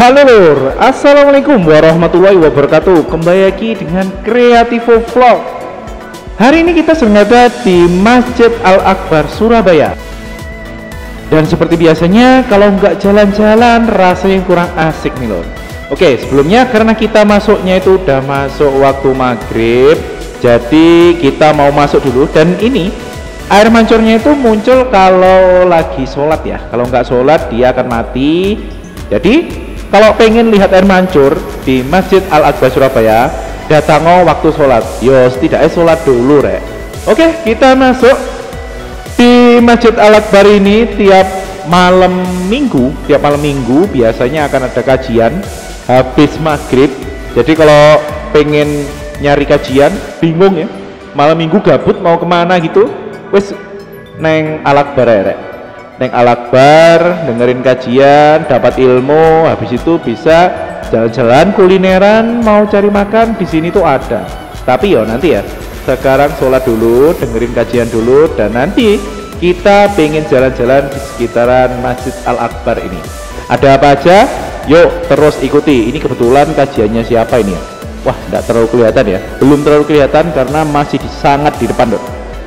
Halo lur, assalamualaikum warahmatullahi wabarakatuh. Kembali lagi dengan Kreativo Vlog. Hari ini kita sedang ada di Masjid Al-Akbar Surabaya. Dan seperti biasanya, kalau nggak jalan-jalan rasanya kurang asik nih lur. Oke, sebelumnya karena kita masuknya itu udah masuk waktu maghrib, jadi kita mau masuk dulu. Dan ini air mancurnya itu muncul kalau lagi sholat ya. Kalau nggak sholat dia akan mati. Jadi kalau pengen lihat air mancur di Masjid Al-Akbar Surabaya, datang waktu sholat. Yo, setidaknya sholat dulu rek. Oke, kita masuk di Masjid Al-Akbar ini tiap malam minggu biasanya akan ada kajian habis maghrib. Jadi kalau pengen nyari kajian, bingung ya, malam minggu gabut mau kemana gitu, wes neng Al-Akbar ya rek. Neng Al-Akbar dengerin kajian, dapat ilmu, habis itu bisa jalan-jalan kulineran, mau cari makan di sini tuh ada. Tapi yo nanti ya, sekarang sholat dulu, dengerin kajian dulu, dan nanti kita pengen jalan-jalan di sekitaran Masjid Al-Akbar ini. Ada apa aja? Yuk terus ikuti. Ini kebetulan kajiannya siapa ini ya? Wah, nggak terlalu kelihatan ya, belum terlalu kelihatan karena masih sangat di depan dok.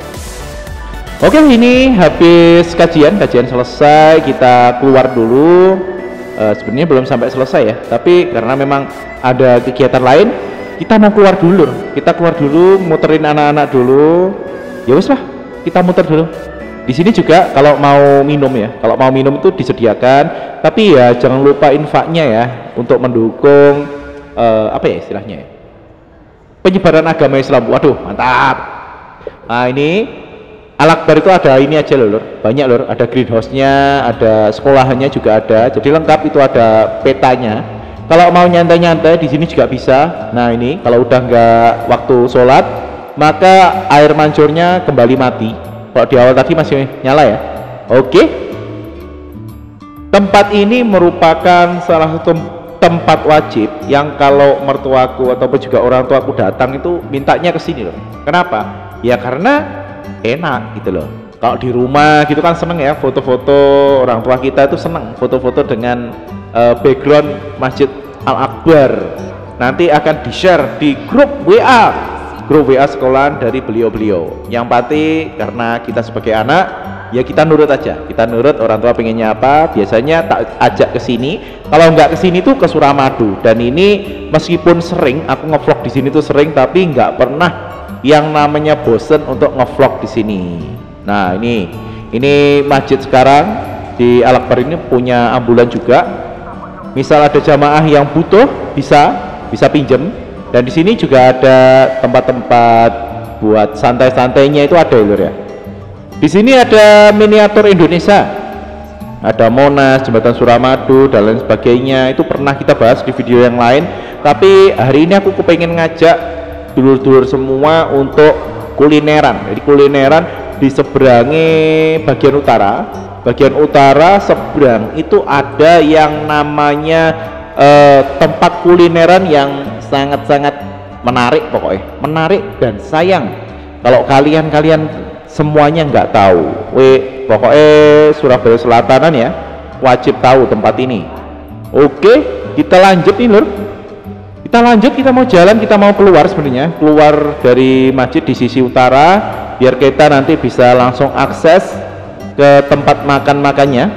Oke, ini habis kajian selesai, kita keluar dulu. Sebenarnya belum sampai selesai ya, tapi karena memang ada kegiatan lain, kita mau keluar dulu. Kita keluar dulu, muterin anak-anak dulu. Ya wes lah, kita muter dulu. Di sini juga kalau mau minum ya, kalau mau minum itu disediakan, tapi ya jangan lupa infaknya ya untuk mendukung apa ya istilahnya ya, penyebaran agama Islam. Waduh, mantap. Nah ini Al-Akbar itu ada ini aja lur, banyak lur, ada greenhouse-nya, ada sekolahannya juga ada, jadi lengkap itu ada petanya. Kalau mau nyantai-nyantai di sini juga bisa. Nah ini kalau udah nggak waktu sholat, maka air mancurnya kembali mati. Kalau di awal tadi masih nyala ya. Oke. Tempat ini merupakan salah satu tempat wajib yang kalau mertuaku ataupun juga orang tuaku datang itu mintanya ke sini loh. Kenapa? Ya karena enak gitu loh. Kalau di rumah gitu kan seneng ya, foto-foto orang tua kita itu seneng foto-foto dengan background Masjid Al-Akbar. Nanti akan di-share di grup WA sekolahan dari beliau-beliau. Yang pasti karena kita sebagai anak ya kita nurut aja, kita nurut orang tua pengennya apa, biasanya tak ajak ke sini. Kalau nggak ke sini tuh ke Suramadu. Dan ini meskipun sering aku ngevlog di sini tuh sering, tapi nggak pernah yang namanya bosen untuk ngevlog di sini. Nah ini masjid sekarang di Al-Akbar ini punya ambulan juga. Misal ada jamaah yang butuh bisa pinjem. Dan di sini juga ada tempat-tempat buat santai-santainya itu ada lur ya. Di sini ada miniatur Indonesia, ada Monas, Jembatan Suramadu dan lain sebagainya. Itu pernah kita bahas di video yang lain. Tapi hari ini aku kepengen ngajak dulur-dulur semua untuk kulineran. Jadi kulineran di seberangi bagian utara seberang itu ada yang namanya tempat kulineran yang sangat-sangat menarik, pokoknya menarik dan sayang kalau kalian semuanya nggak tahu. Pokoknya Surabaya Selatanan ya wajib tahu tempat ini. Oke, kita lanjut nih lur. Kita mau jalan, kita mau keluar sebenarnya, keluar dari masjid di sisi utara biar kita nanti bisa langsung akses ke tempat makannya.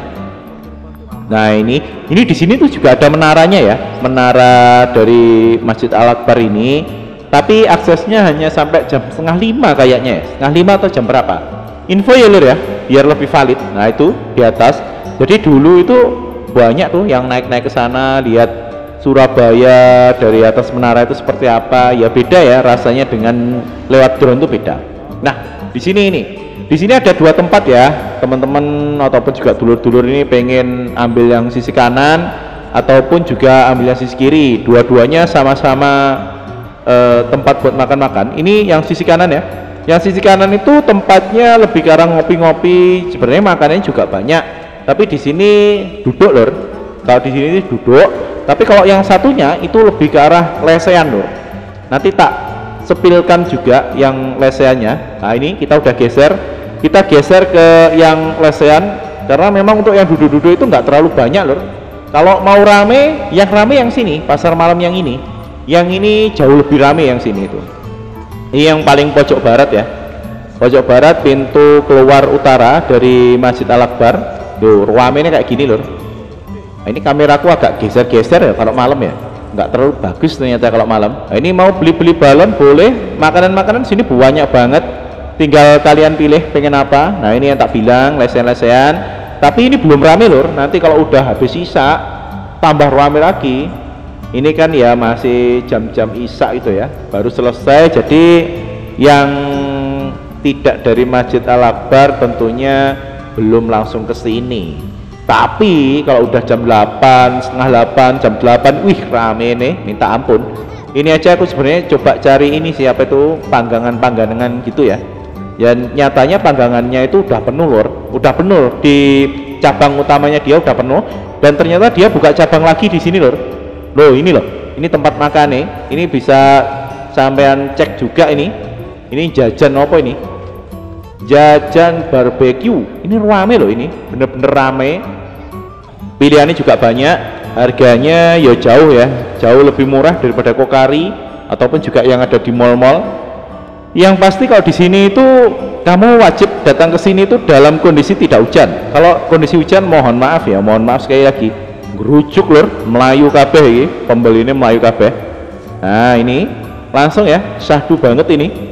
Nah ini di sini tuh juga ada menaranya ya, menara dari Masjid Al-Akbar ini, tapi aksesnya hanya sampai jam 4:30 kayaknya ya, 4:30 atau jam berapa, info ya lur ya biar lebih valid. Nah itu di atas, jadi dulu itu banyak tuh yang naik ke sana lihat Surabaya dari atas menara itu seperti apa. Ya beda ya rasanya dengan lewat drone itu beda. Nah di sini ada dua tempat ya teman-teman ataupun juga dulur-dulur ini pengen ambil yang sisi kanan ataupun juga ambil yang sisi kiri. Dua-duanya sama-sama tempat buat makan-makan. Ini yang sisi kanan ya. Yang sisi kanan itu tempatnya lebih ke arah ngopi-ngopi. Sebenarnya makanannya juga banyak. Tapi di sini duduk lur. Kalau di sini duduk. Tapi kalau yang satunya itu lebih ke arah lesehan loh. Nanti tak sepilkan juga yang lesehannya. Nah ini kita udah geser ke yang lesehan karena memang untuk yang duduk-duduk itu nggak terlalu banyak loh. Kalau mau rame yang sini, pasar malam yang ini jauh lebih rame yang sini itu. Ini yang paling pojok barat ya, pojok barat pintu keluar utara dari Masjid Al-Akbar. Tuh ramenya kayak gini loh. Nah, ini kameraku agak geser-geser ya kalau malam ya, nggak terlalu bagus ternyata kalau malam. Nah, ini mau beli balon boleh, makanan sini banyak banget, tinggal kalian pilih pengen apa. Nah ini yang tak bilang lesen-lesean, tapi ini belum rame lur. Nanti kalau udah habis isya tambah rame lagi. Ini kan ya masih jam-jam isya itu ya, baru selesai. Jadi yang tidak dari Masjid Al-Akbar tentunya belum langsung ke sini. Tapi kalau udah jam 8, setengah 8, jam 8, wih rame nih, minta ampun. Ini aja aku sebenarnya coba cari ini siapa itu panggangan gitu ya. Dan nyatanya panggangannya itu udah penuh lur, udah penuh di cabang utamanya dia udah penuh. Dan ternyata dia buka cabang lagi di sini lur. Loh ini loh, ini tempat makan nih. Ini bisa sampean cek juga ini. Ini jajan apa ini? Jajan barbeque. Ini rame loh, ini bener-bener rame. Pilihannya juga banyak, harganya ya jauh lebih murah daripada Kokari ataupun juga yang ada di mall-mall. Yang pasti kalau di sini itu kamu wajib datang ke sini itu dalam kondisi tidak hujan. Kalau kondisi hujan mohon maaf sekali lagi, gerujuk lur, Melayu kabeh ini, pembeli ini Melayu kabeh. Nah ini langsung ya, syahdu banget ini.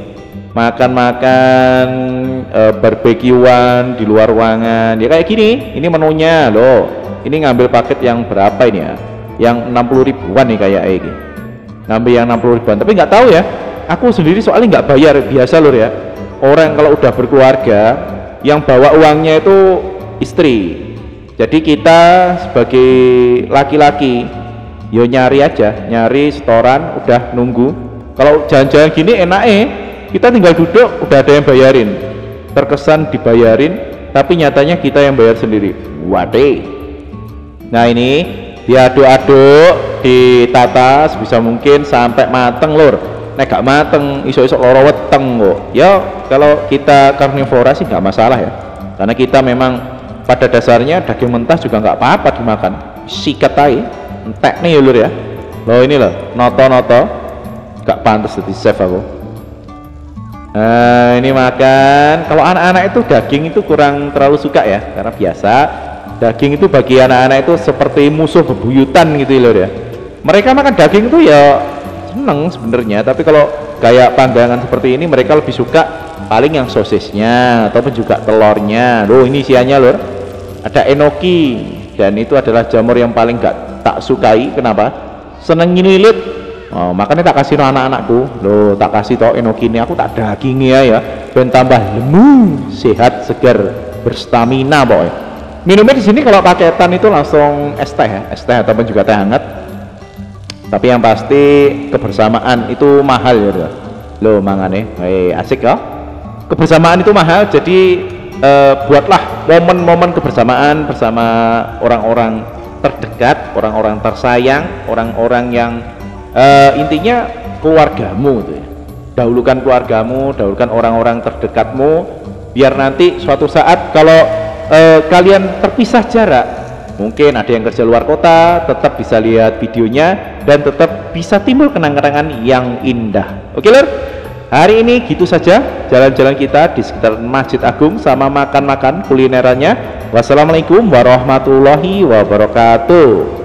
Makan barbekyuan di luar ruangan ya kayak gini. Ini menunya loh. Ini ngambil paket yang berapa ini ya, yang 60 ribuan nih kayak ini, ngambil yang 60 ribuan. Tapi nggak tahu ya, aku sendiri soalnya nggak bayar. Biasa lur ya, orang kalau udah berkeluarga yang bawa uangnya itu istri. Jadi kita sebagai laki-laki yo nyari setoran, udah nunggu. Kalau jalan-jalan gini enak kita tinggal duduk udah ada yang bayarin, terkesan dibayarin tapi nyatanya kita yang bayar sendiri. Waduh. Nah ini diaduk-aduk, ditata sebisa mungkin sampai mateng lur. Nek gak mateng iso-iso loro weteng kok ya. Kalau kita karnivora sih nggak masalah ya, karena kita memang pada dasarnya daging mentah juga nggak apa-apa dimakan, sikat aja entek nih ya lur ya. Loh ini loh noto gak pantas jadi chef aku. Nah ini makan. Kalau anak-anak itu daging itu kurang terlalu suka ya, karena biasa daging itu bagi anak-anak itu seperti musuh bebuyutan gitu loh ya. Mereka makan daging itu ya seneng sebenarnya, tapi kalau kayak panggangan seperti ini mereka lebih suka paling yang sosisnya ataupun juga telurnya. Loh ini isiannya lor, ada enoki, dan itu adalah jamur yang paling gak tak sukai. Kenapa? Seneng ngililit. Oh, makanya tak kasih no anak-anakku. Loh tak kasih toh enoki ini, aku tak dagingnya ya, ben tambah lemu, sehat, segar, berstamina boy. Minumnya di sini kalau paketan itu langsung es teh ataupun juga teh hangat. Tapi yang pasti kebersamaan itu mahal ya. Loh mangane, asik ya. Kebersamaan itu mahal, jadi buatlah momen-momen kebersamaan bersama orang-orang terdekat, orang-orang tersayang, orang-orang yang intinya keluargamu itu ya. Dahulukan keluargamu, dahulukan orang-orang terdekatmu, biar nanti suatu saat kalau kalian terpisah jarak, mungkin ada yang kerja luar kota, tetap bisa lihat videonya dan tetap bisa timbul kenang-kenangan yang indah. Oke lor, hari ini gitu saja jalan-jalan kita di sekitar Masjid Agung sama makan-makan kulinerannya. Wassalamualaikum warahmatullahi wabarakatuh.